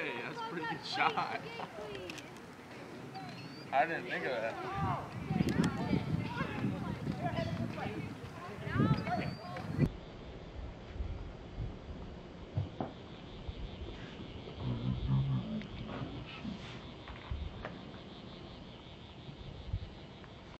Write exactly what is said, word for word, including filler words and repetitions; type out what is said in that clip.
Hey, that's a pretty good shot. I didn't think of that.